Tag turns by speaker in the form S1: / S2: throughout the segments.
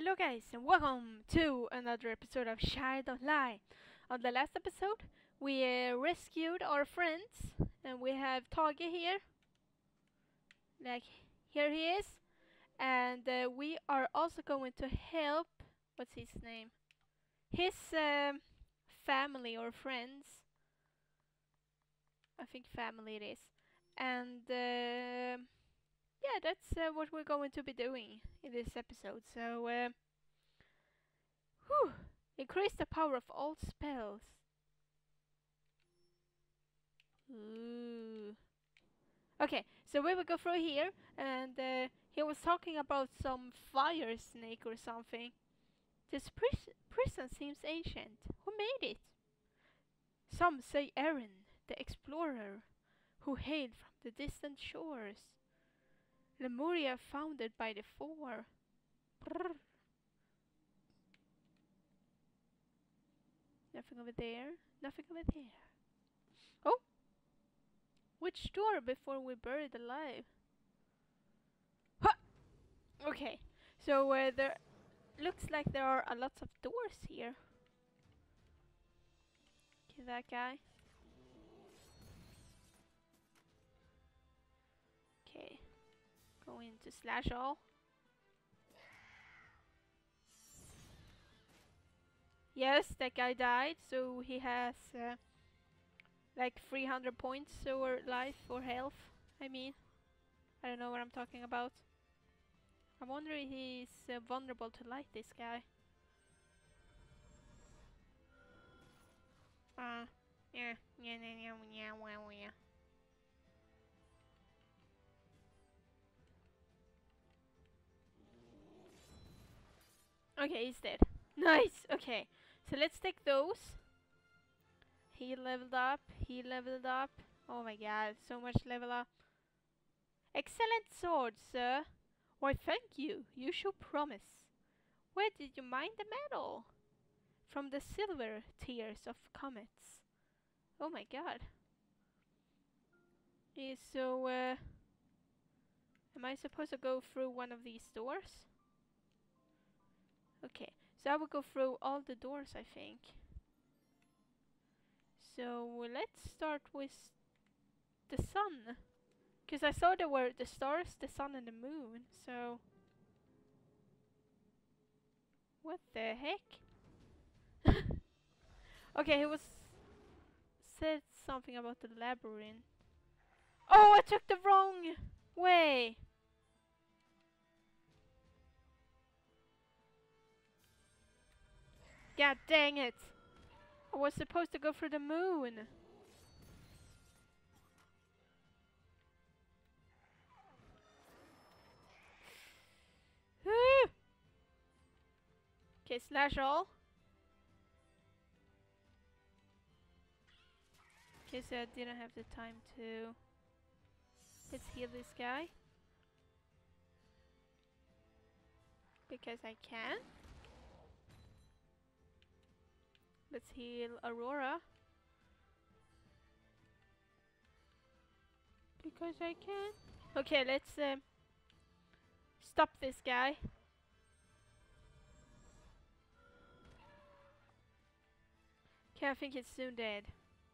S1: Hello guys and welcome to another episode of Shy Don't Lie. On the last episode we rescued our friends and we have Tage here. Like here he is. And we are also going to help, what's his name? His family or friends. I think family it is. And yeah, that's what we're going to be doing in this episode. So whew, increase the power of all spells. Ooh. Okay, so we will go through here, and he was talking about some fire snake or something. This prison seems ancient. Who made it? Some say Eren, the explorer, who hailed from the distant shores. Lemuria founded by the Four. Brrr. Nothing over there. Nothing over there. Oh! Which door before we buried alive? Ha! Okay, so there looks like there are a lot of doors here. Okay, that guy. Okay, go into slash all. Yes, that guy died, so he has like 300 points or life or health. I mean, I don't know what I'm talking about. I'm wondering if he's vulnerable to light, this guy. Yeah, yeah. Okay, he's dead. Nice, okay. So let's take those. He leveled up, he leveled up. Oh my god, so much level up. Excellent sword, sir. Why, thank you. You show promise. Where did you mine the metal? From the silver tears of comets. Oh my god. So, am I supposed to go through one of these doors? Okay, so I will go through all the doors, I think. So, let's start with the sun. Because I saw there were the stars, the sun, and the moon, so... What the heck? Okay, he was... said something about the labyrinth. Oh, I took the wrong way! God dang it! I was supposed to go for the moon! Okay, slash all. Okay, so I didn't have the time to... Let's heal this guy. Because I can. Let's heal Aurora. Because I can. Okay, let's stop this guy. Okay, I think it's soon dead.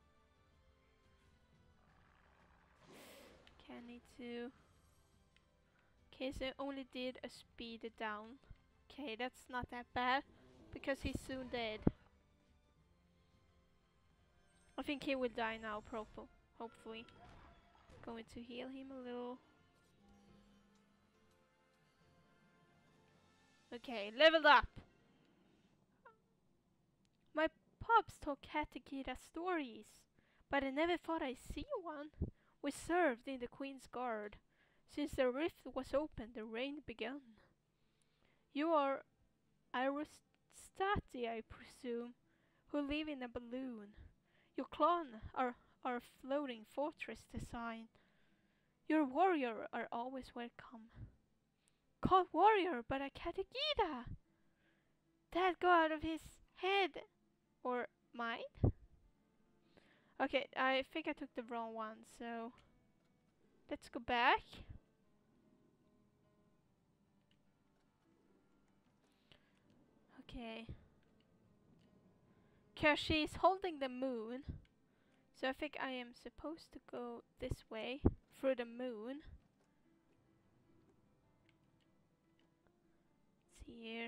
S1: Okay, I need to... Okay, so I only did a speed down. Okay, that's not that bad. Because he's soon dead. I think he will die now, hopefully. Going to heal him a little. Okay, leveled up! My pops told Katakira stories, but I never thought I'd see one. We served in the Queen's Guard. Since the rift was opened, the rain began. You are Aristati, I presume, who live in a balloon. Your clan are our floating fortress design. Your warrior are always welcome. Called warrior, but a Katakira! That go out of his head. Or mine? Okay, I think I took the wrong one, so... Let's go back. Okay. Cause she's holding the moon. So I think I am supposed to go this way through the moon. Let's see here.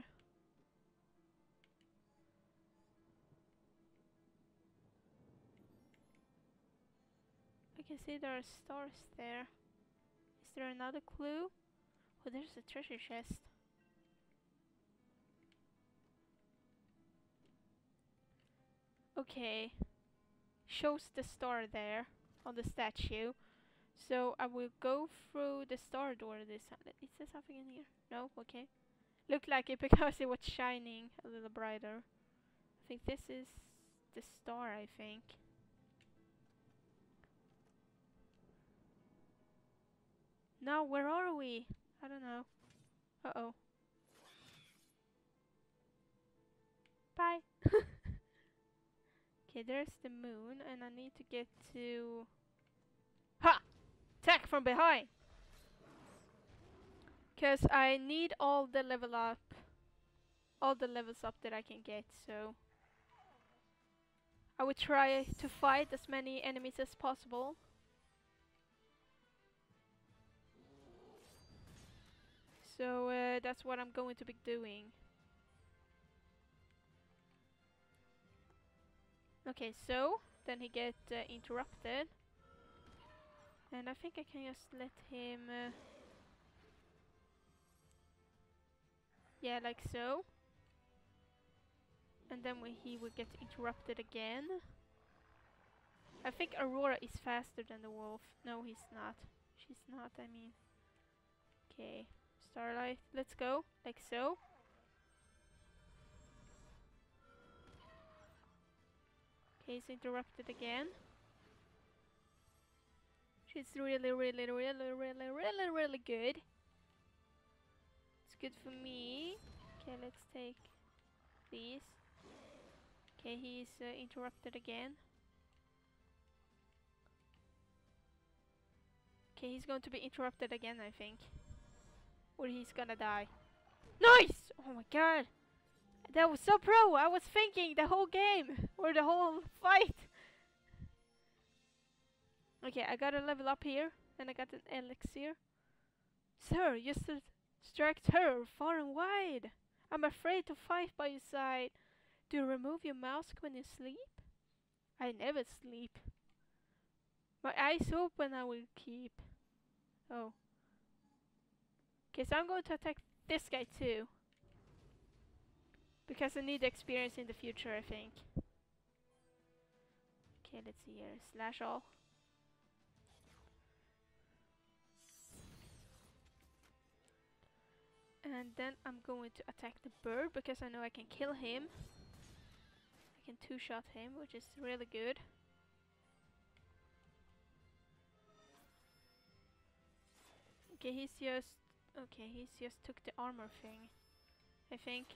S1: I can see there are stars there. Is there another clue? Oh, there's a treasure chest. Okay. Shows the star there on the statue. So I will go through the star door this time. Is there something in here? No? Okay. Looked like it because it was shining a little brighter. I think this is the star, I think. No, where are we? I don't know. Uh-oh. Bye. Okay, there's the moon, and I need to get to... Ha! Attack from behind! Because I need all the levels up that I can get, so... I would try to fight as many enemies as possible. So that's what I'm going to be doing. Okay, so then he gets interrupted. And I think I can just let him... yeah, like so. And then he will get interrupted again. I think Aurora is faster than the wolf. No, he's not. She's not, I mean. Okay, Starlight, let's go. Like so. Okay, he's interrupted again. She's really, really, really, really, really, really good. It's good for me. Okay, let's take these. Okay, he's interrupted again. Okay, he's going to be interrupted again, I think. Or he's gonna die. Nice! Oh my god! That was so pro! I was thinking the whole game! Or the whole fight! Okay, I gotta level up here. And I got an elixir. Sir, you strike terror far and wide. I'm afraid to fight by your side. Do you remove your mask when you sleep? I never sleep. My eyes open I will keep. Oh. Okay, so I'm going to attack this guy too. Because I need experience in the future, I think. Okay, let's see here. Slash all. And then I'm going to attack the bird because I know I can kill him. I can two-shot him, which is really good. Okay, he's just took the armor thing, I think.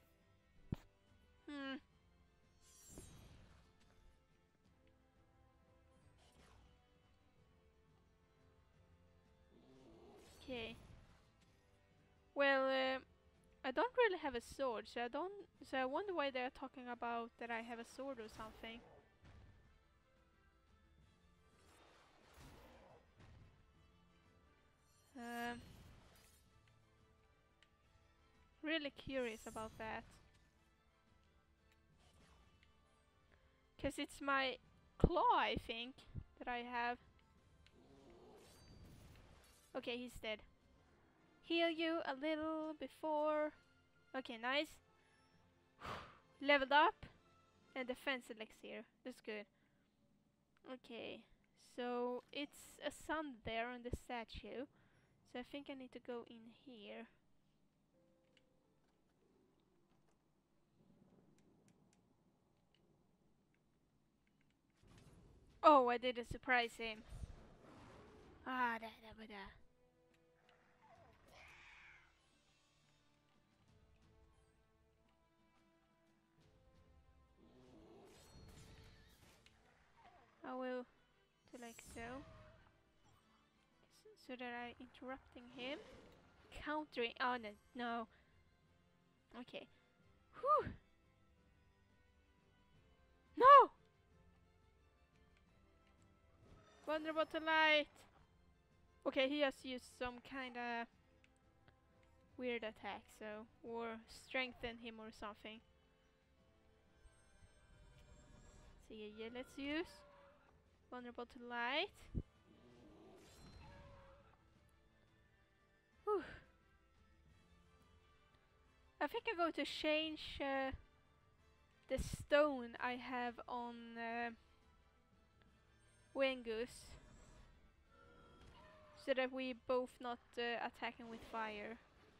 S1: Okay. Well, I don't really have a sword, so I wonder why they're talking about that I have a sword or something. Really curious about that. Cause it's my claw, I think, that I have. Okay, he's dead. Heal you a little before. Okay, nice. Leveled up. And defense elixir. That's good. Okay, so it's a sun there on the statue. So I think I need to go in here. Oh, I didn't surprise him. Ah, da da da da. I will do like so. So that I interrupting him. Countering. Oh no, no. Okay. Whew. No! Vulnerable to light. Okay, he has used some kinda weird attack, so, or strengthen him or something. So yeah, let's use vulnerable to light. Whew. I think I'm going to change the stone I have on Wengus, so that we both not attacking with fire.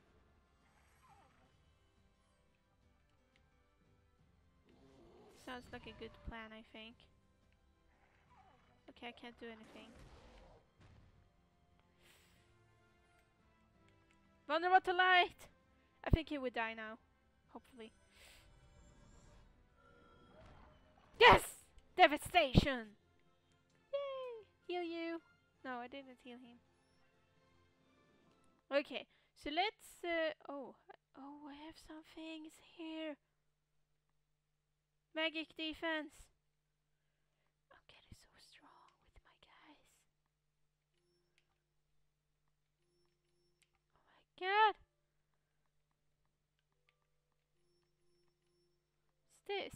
S1: Sounds like a good plan, I think. Okay, I can't do anything. Vulnerable to light! I think he would die now. Hopefully. Yes! Devastation! Yay! Heal you. No, I didn't heal him. Okay, so let's... oh, I have some things here. Magic defense. I'm getting so strong with my guys. Oh my god! What's this?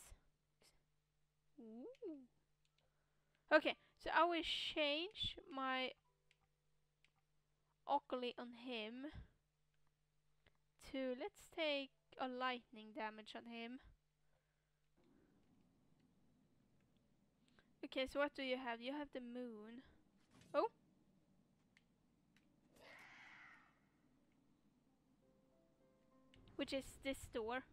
S1: Ooh. Okay, so I will change my Ockley on him to, let's take a lightning damage on him. Okay, so what do you have? You have the moon. Oh! Which is this door.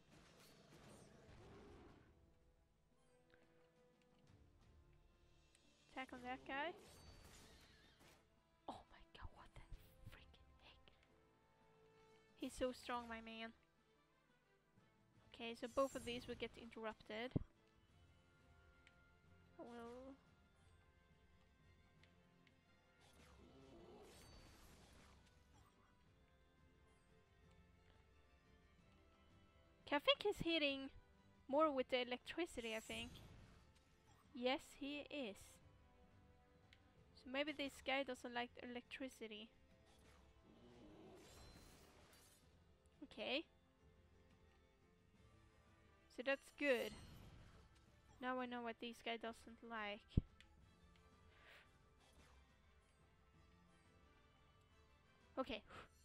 S1: Attack on that guy. Oh my god, what the freaking heck? He's so strong, my man. Okay, so both of these will get interrupted. Well... okay, I think he's hitting more with the electricity, I think. Yes, he is. So maybe this guy doesn't like electricity. Okay. So that's good. Now I know what this guy doesn't like. Okay.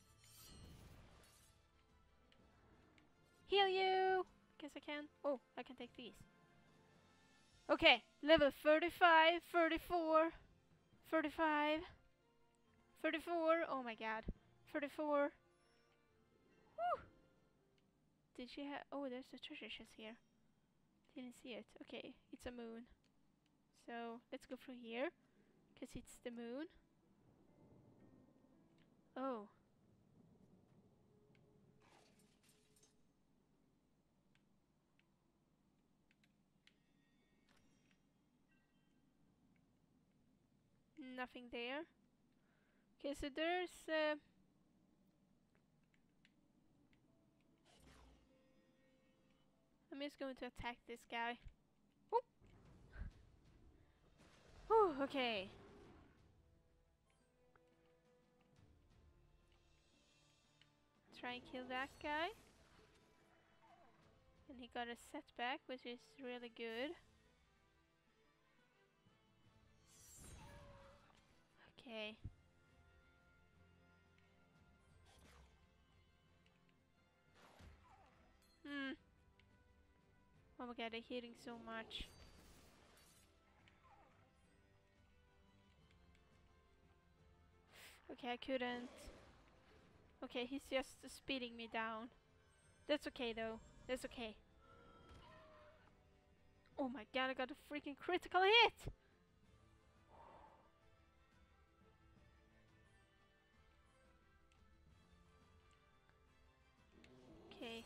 S1: Heal you! Guess I can. Oh, I can take these. Okay, level 35, 34, 35, 34. Oh my god. 34. Woo! Did she have... oh, there's a treasure chest here. Didn't see it. Okay, it's a moon. So, let's go through here. Because it's the moon. Oh. Nothing there. Okay, so there's... I'm just going to attack this guy. Oh! Whew, okay. Try and kill that guy. And he got a setback, which is really good. Okay. Oh my god, they're hitting so much. Okay, I couldn't. Okay, he's just speeding me down. That's okay though. That's okay. Oh my god, I got a freaking critical hit! Okay.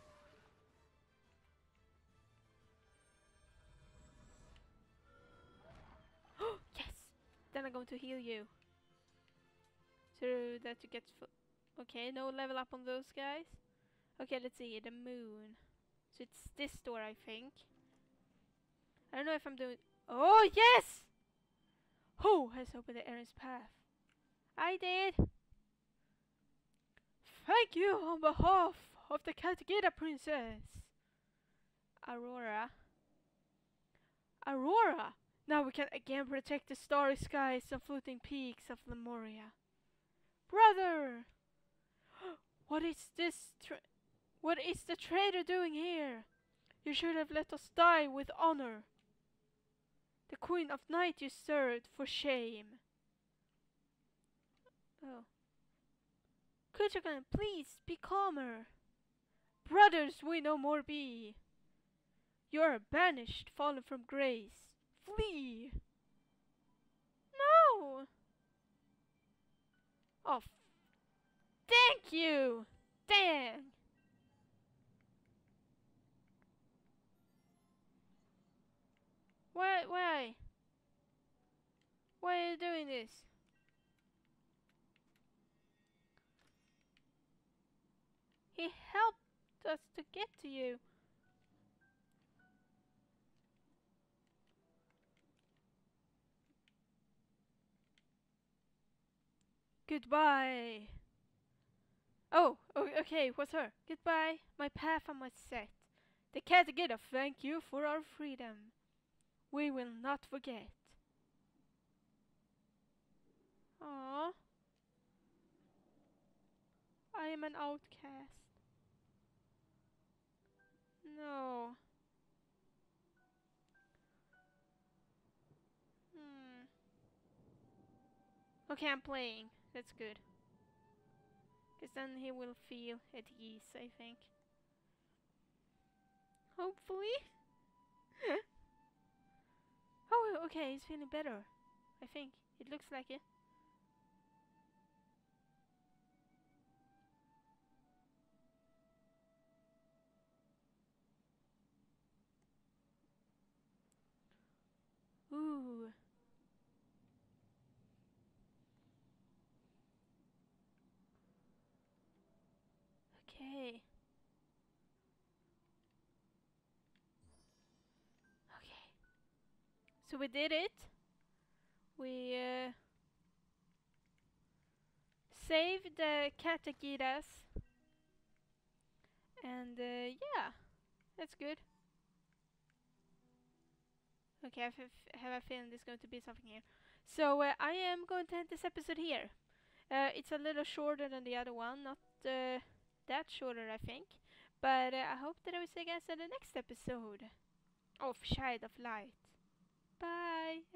S1: Yes! Then I'm going to heal you. So that you get... okay, no level up on those guys. Okay, let's see. The moon. So it's this door, I think. I don't know if I'm doing... Oh, yes! Who has opened the errand's path? I did. Thank you on behalf of the Katagita princess. Aurora. Aurora! Now we can again protect the starry skies and floating peaks of Lemuria. Brother! What is the traitor doing here? You should have let us die with honor. The Queen of Night you served for shame. Oh. Kuchokan, please be calmer. Brothers we no more be. You are banished, fallen from grace. Flee! No! Oh, thank you! Dang! Why? Why are you doing this? He helped us to get to you. Goodbye. Oh, okay, what's her? Goodbye, my path I must set. The Katagita thank you for our freedom. We will not forget. Aww. I am an outcast. No. Hmm. Okay, I'm playing. That's good. Because then he will feel at ease, I think. Hopefully. Oh, okay, he's feeling better. I think. It looks like it. Ooh. Okay. Okay. So we did it. We saved the Katagiras. And yeah, that's good. Okay, have a feeling there's going to be something here. So I am going to end this episode here. It's a little shorter than the other one, not that shorter, I think. But I hope that I will see you guys in the next episode of Child of Light. Bye!